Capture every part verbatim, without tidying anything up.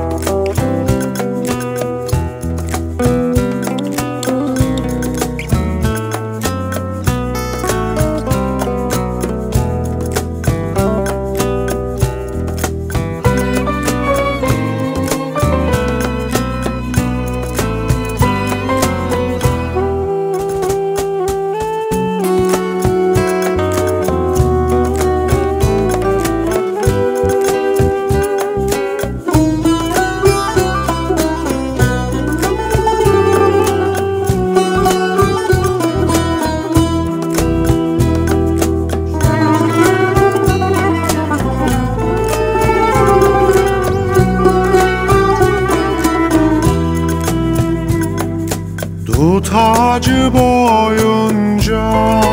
Dut ağacı boyunca,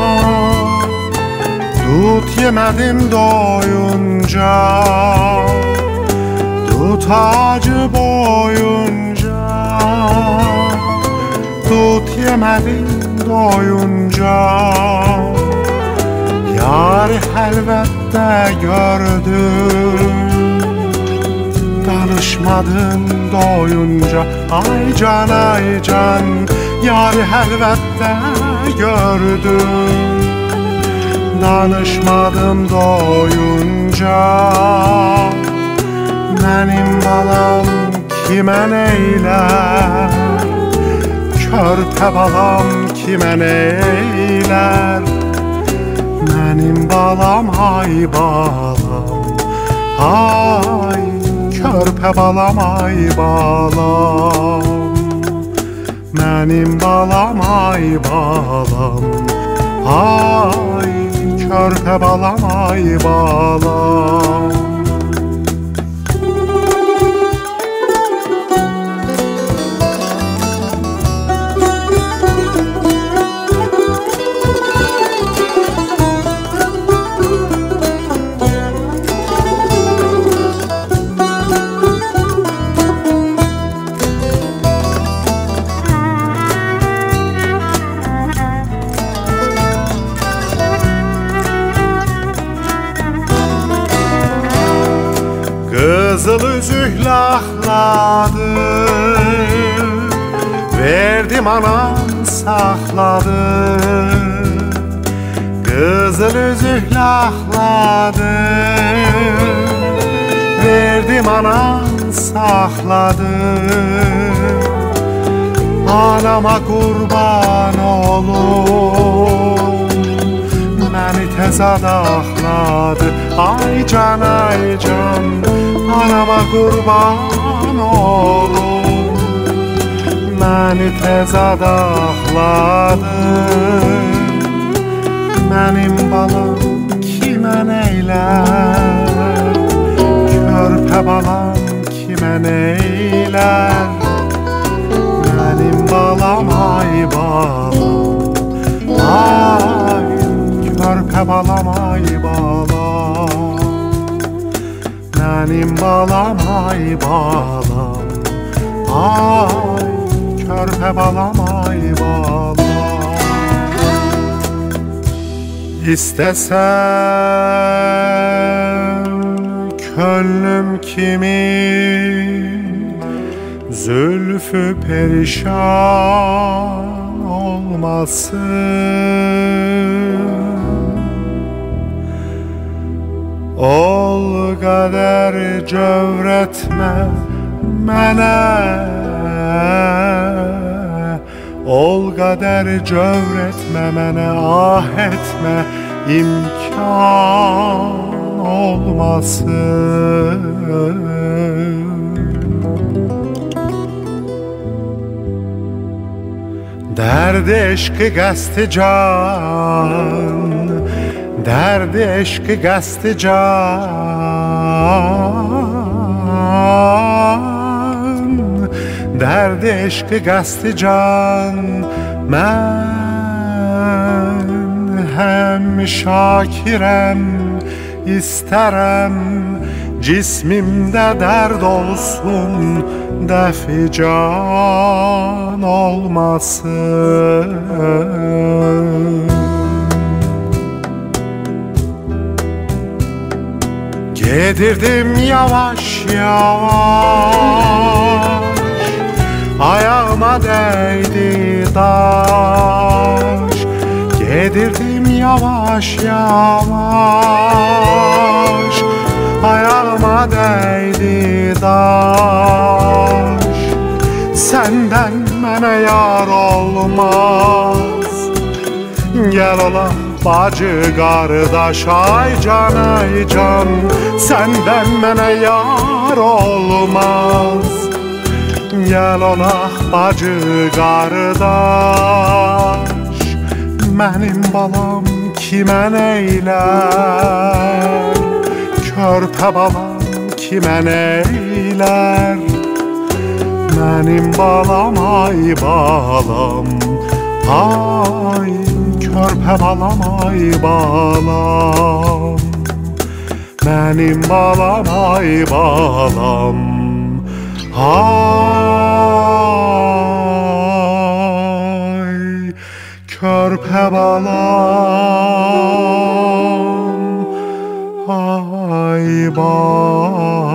dut yemedim doyunca. Dut ağacı boyunca, dut yemedim doyunca. Yar elbette gördüm, danışmadım doyunca. Ay can ay can, yar elbette gördüm, danışmadım doyunca. Benim balam kime neyler, körpe balam kime neyler. Benim balam ay balam, ay körpe balam ay balam. Benim balam ay balam, ay körpe balam ay balam. Kızıl üzük lakladı, verdim anan sakladı. Kızıl üzük lakladı, verdim anan sakladı. Anama kurban olum, beni tez adakladı. Ay can ay can, anama kurban olum, beni tez adakladı. Benim balam kime neyler, körpe balam kime neyler. Benim balam ay balam, ay körpe balam ay balam. Benim balam ay balam, ay körpe balam ay balam. İstesem könlüm kimin, zülfü perişan olmasın. Ol kader cövretme mene, ol kader cövretme mene. Ah etme imkan olmasın. Derdi eşkı gasti can, derdi eşkı gasti can. Derdi eşkı gasti can. Ben hem şakirem, isterem cismimde derd olsun, defi can olmasın. Gedirdim yavaş yavaş, daş. Gedirdim yavaş yavaş, ayağıma değdi daş. Senden mənə yar olmaz, gel olaq bacı qardaş. Ay can ay can, senden mənə yar olmaz, gel olaq bacı qardaş. Mənim balam kimə neylər, körpə balam kimə neylər. Mənim balam ay balam, ay körpə balam ay balam. Mənim balam ay balam, ay körpə balam ay balam.